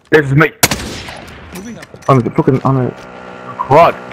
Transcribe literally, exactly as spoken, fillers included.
This is me. On the fucking on a quad.